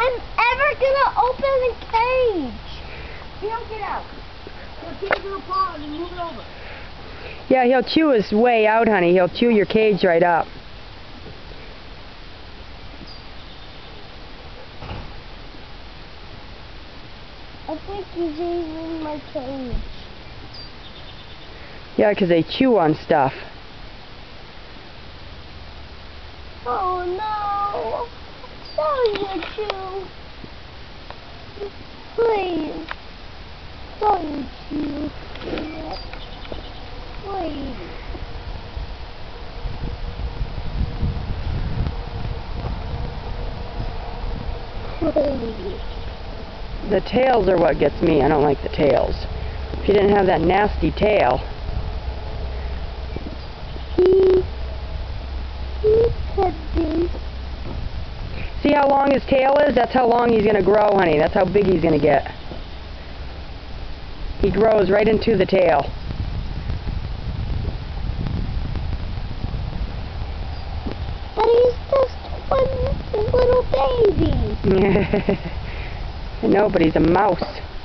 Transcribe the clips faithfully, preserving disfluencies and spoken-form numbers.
I'm ever gonna open the cage. He'll get out. He'll take your paw and move it over. Yeah, he'll chew his way out, honey. He'll chew your cage right up. I think he's eating my cage. Yeah, 'cause they chew on stuff. Oh no! Don't you chew! Please! Don't you chew! Please! Please! The tails are what gets me. I don't like the tails. If you didn't have that nasty tail. He, he could be. See how long his tail is? That's how long he's going to grow, honey. That's how big he's going to get. He grows right into the tail. But he's just one little baby. I know, but he's a mouse.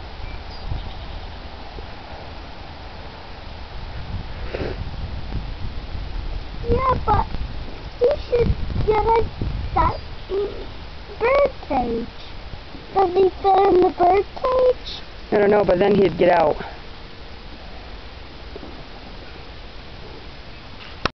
Yeah, but he should get a that bird cage. Does he fit in the bird cage? I don't know, but then he'd get out.